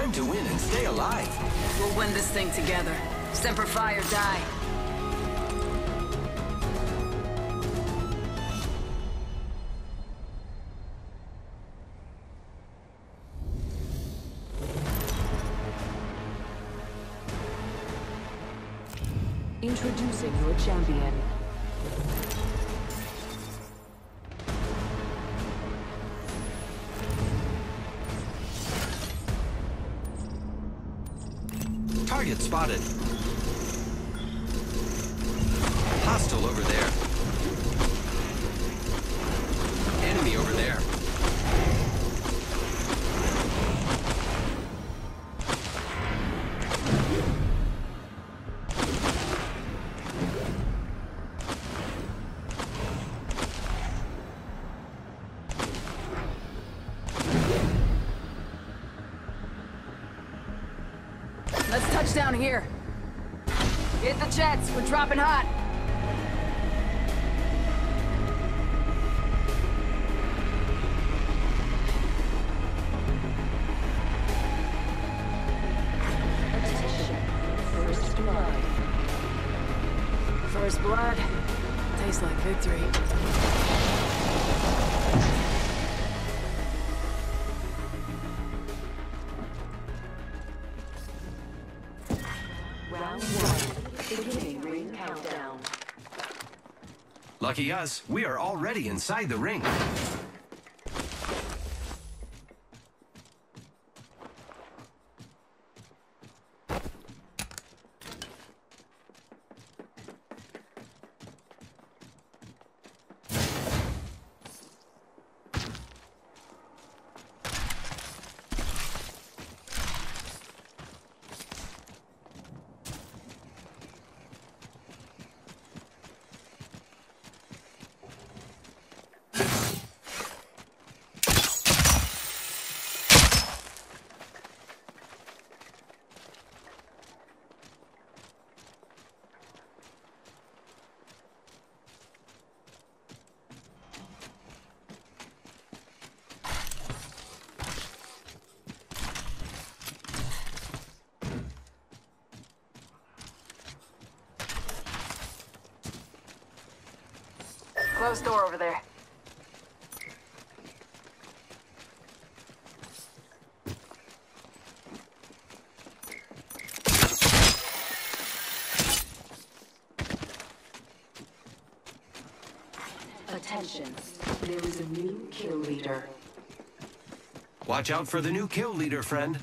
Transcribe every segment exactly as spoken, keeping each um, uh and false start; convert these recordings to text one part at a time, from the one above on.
Time to win and stay alive. We'll win this thing together. Semper Fi or die. Introducing your champion. Target spotted. Hostile over there. Enemy over there. Let's touch down here. Hit the jets, we're dropping hot. First blood. First blood. Tastes like victory. Round one. Beginning ring countdown. Lucky us, we are already inside the ring. Closed door over there. Attention, there is a new kill leader. Watch out for the new kill leader, friend.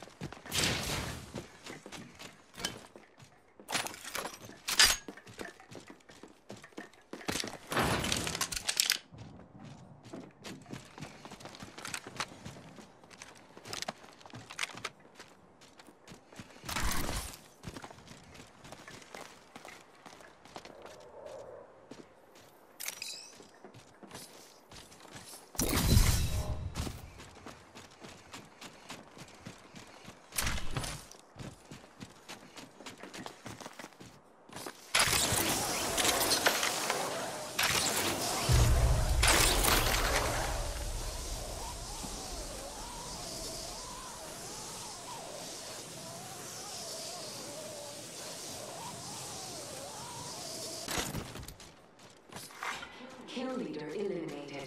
Kill leader eliminated.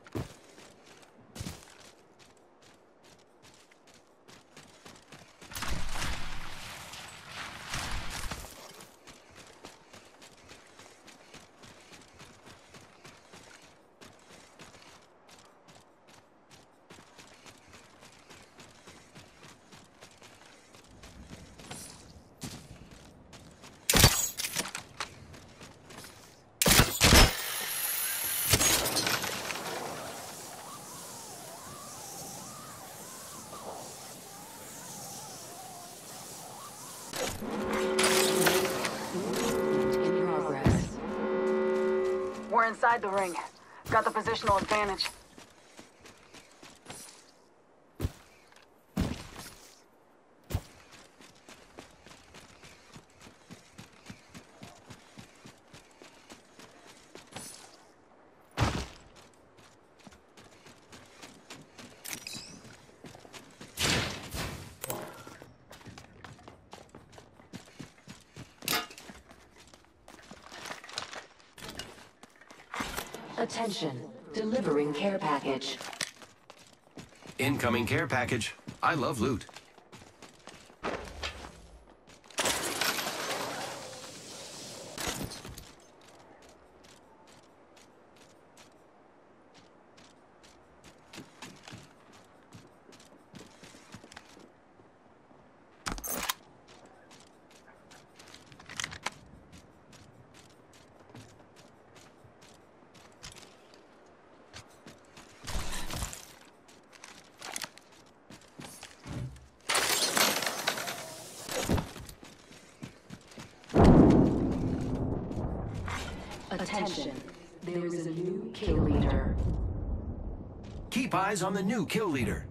In progress. We're inside the ring. Got the positional advantage. Attention, delivering care package. Incoming care package. I love loot. Attention, there is a new kill leader. Keep eyes on the new kill leader.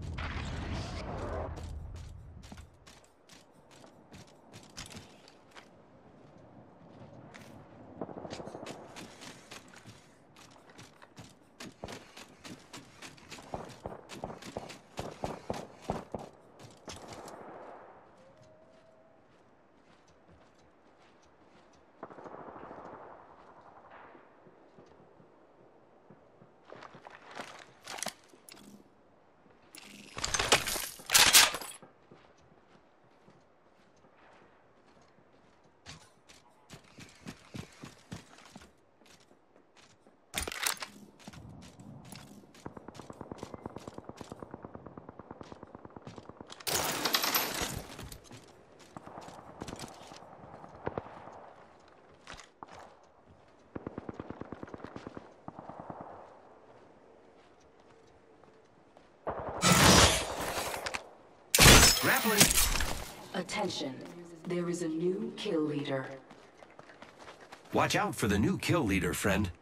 Grappling. Attention, there is a new kill leader. Watch out for the new kill leader, friend.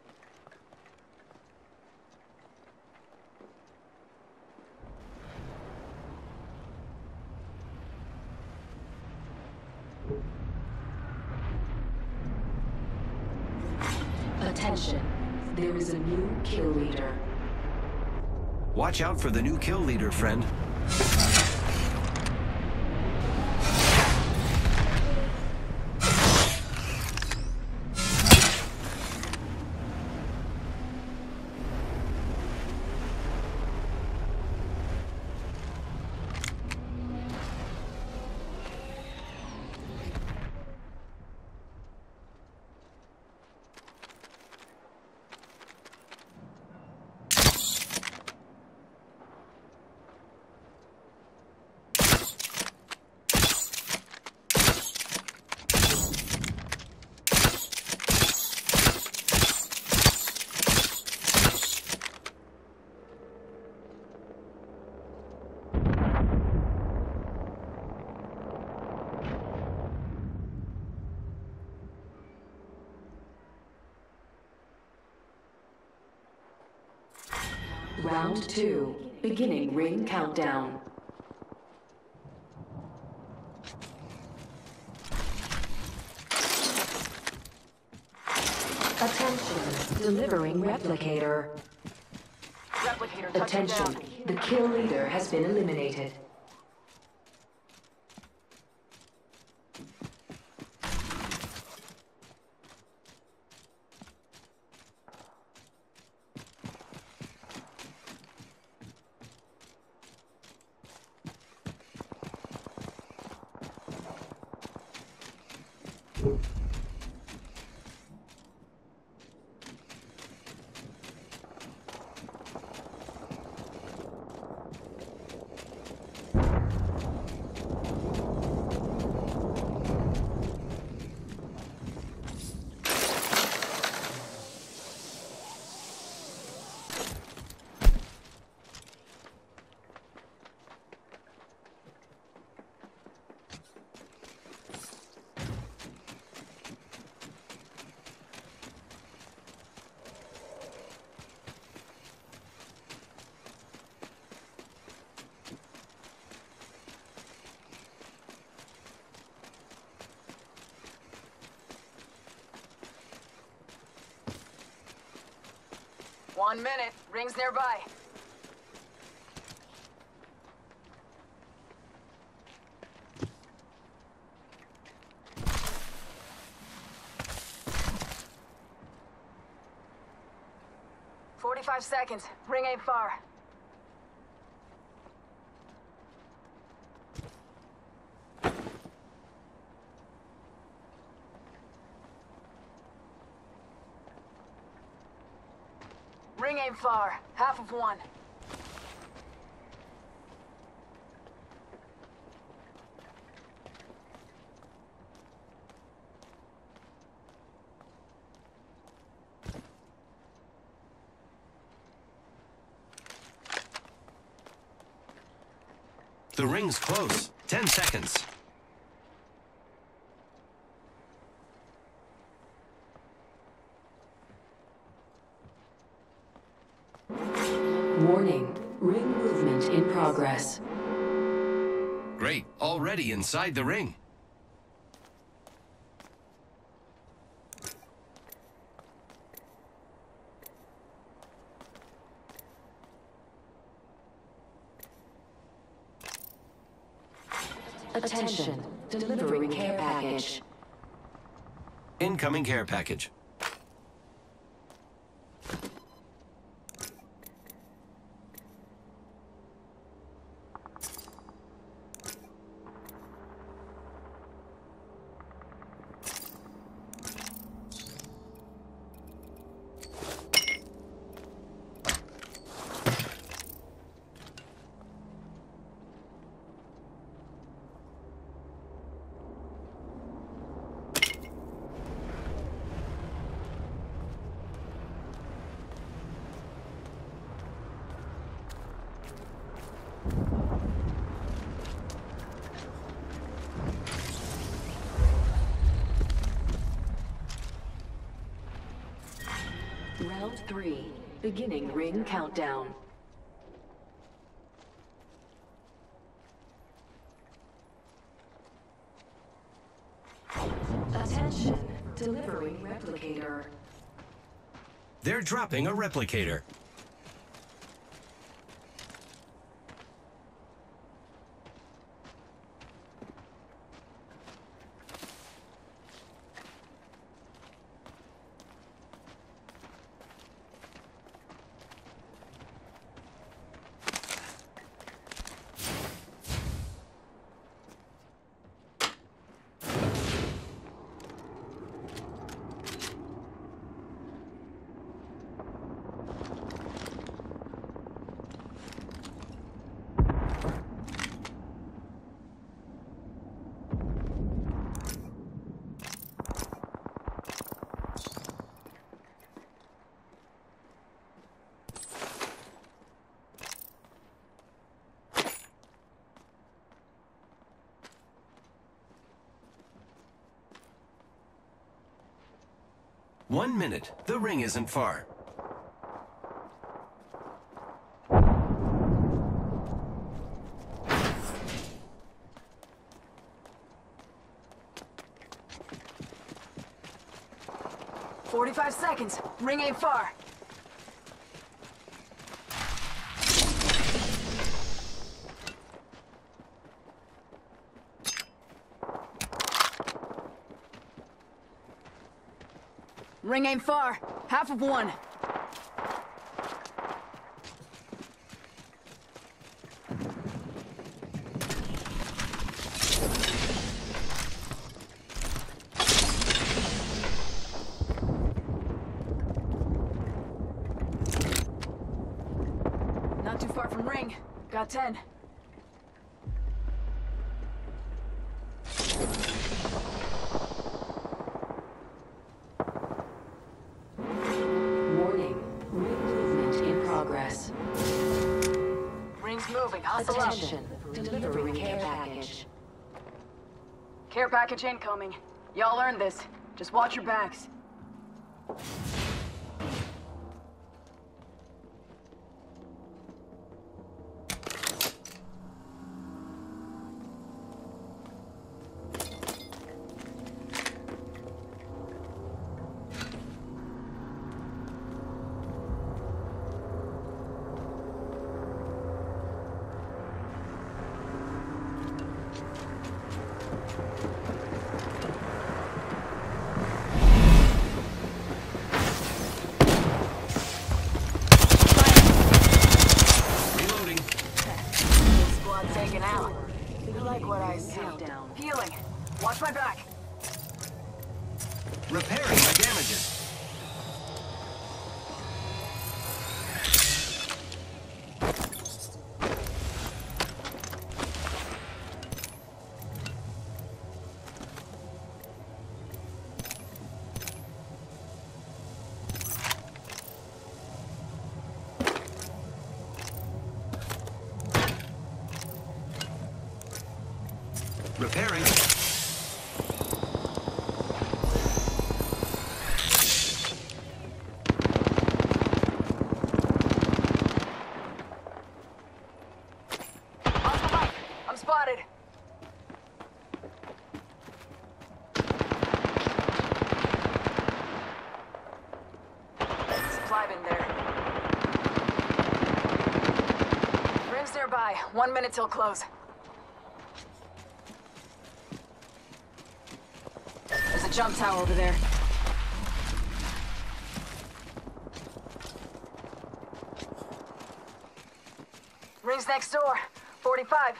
Attention, there is a new kill leader. Watch out for the new kill leader, friend. Round two, beginning ring countdown. Attention, delivering replicator. Replicator touching Attention, down. the kill leader has been eliminated. One minute. Rings nearby. forty-five seconds. Ring ain't far. Ring ain't far. Half of one. The ring's close. Ten seconds. Warning. Ring movement in progress. Great. Already inside the ring. Attention. Delivering care package. Incoming care package. Round three. Beginning ring countdown. Attention. Delivering replicator. They're dropping a replicator. One minute. The ring isn't far. forty-five seconds. Ring ain't far. Ring ain't far. Half of one. Not too far from ring. Got ten. Ring's moving. Hustle up. Attention. Delivering care package. Care package incoming. Y'all earned this. Just watch your backs. Countdown. Healing. Watch my back. Repairing my damages. Repairing. Off the bike. I'm spotted. Supply bin there. Rim's nearby. One minute till close. There's a jump tower over there. Ring's next door. forty-five.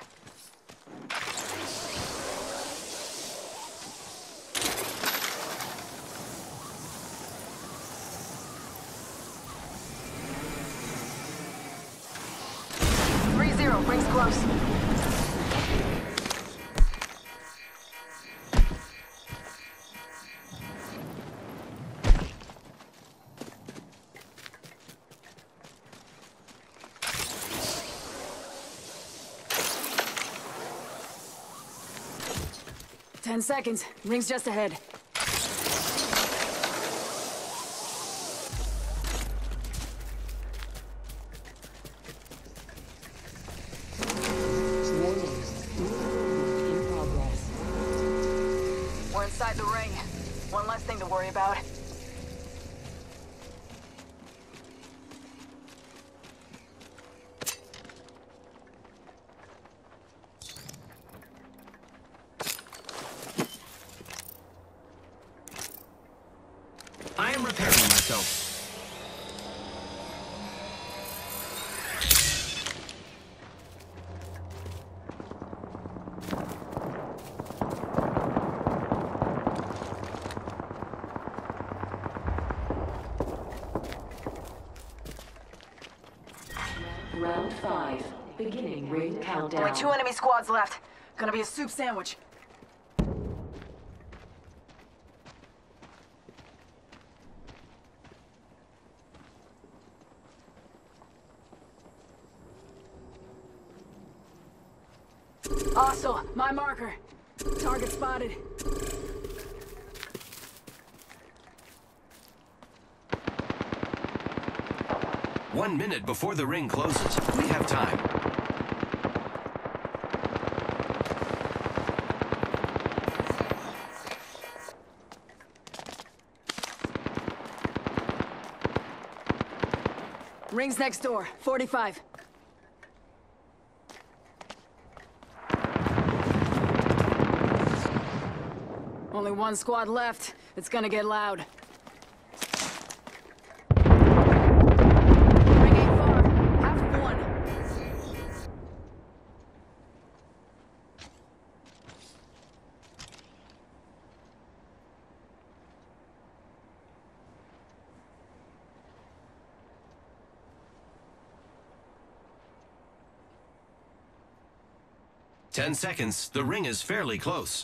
Three zero. Ring's close. Ten seconds. Ring's just ahead. In progress. We're inside the ring. One less thing to worry about. I am repairing myself. Round five. Beginning ring countdown. Only two enemy squads left. Gonna be a soup sandwich. Hostile, my marker. Target spotted. One minute before the ring closes. We have time. Ring's next door. forty-five. Only one squad left. It's gonna get loud. Ring ain't far. Half of one. Ten seconds. The ring is fairly close.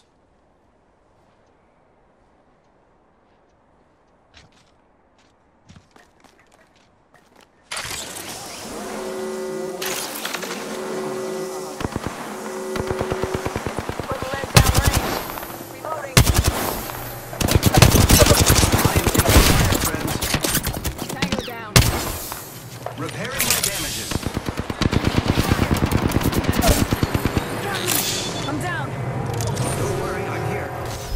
Repairing my damages. I'm down. Don't worry, I'm here.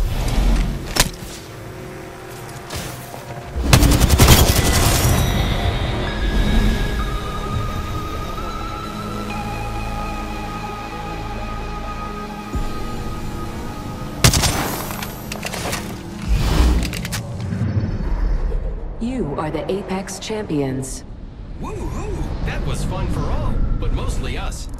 You are the Apex Champions. Woo-hoo! That was fun for all, but mostly us.